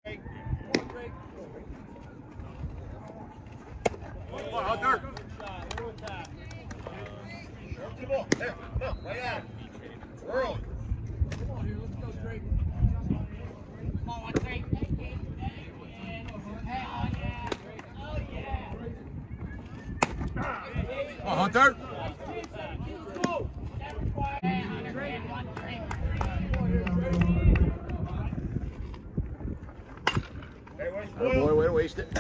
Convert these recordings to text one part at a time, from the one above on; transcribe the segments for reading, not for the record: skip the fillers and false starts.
Come on, Hunter. There, come on, right at him. Early. Come on here, let's go, Drake. Come on, Drake. Come on, Hunter. Oh boy, way to waste it.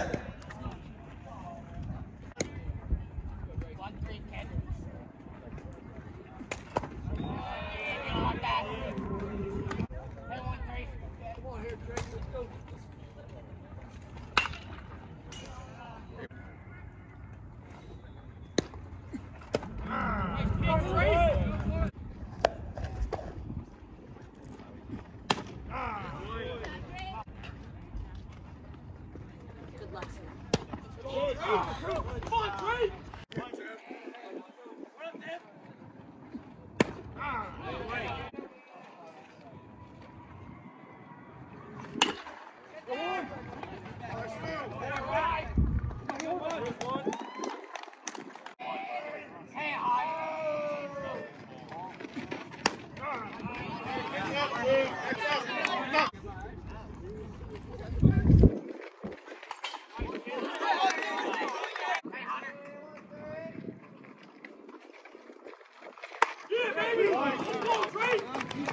Good luck, sir. Come on, Drake! Yeah, baby! Let's go, Drake!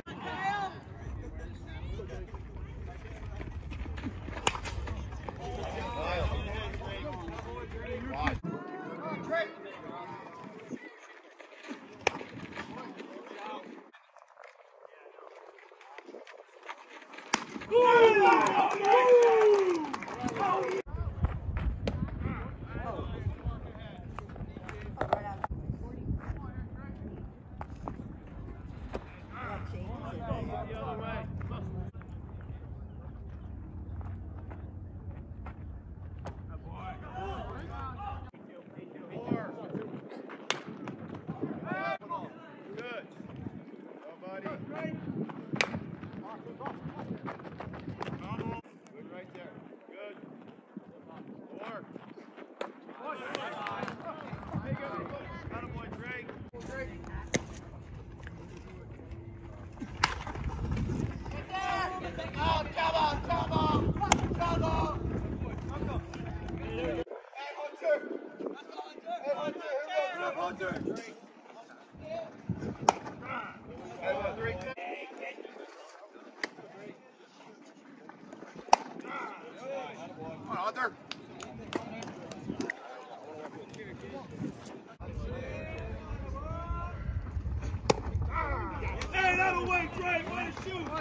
Come on, Hunter. Hey, that'll wait, Drake! Way to shoot!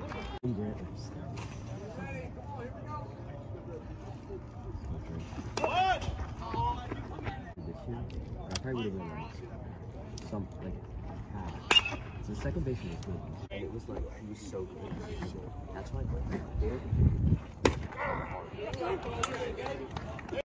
What? I probably would have been like half. So the second baseman was good. And it was like, he was so good. That's why I played there.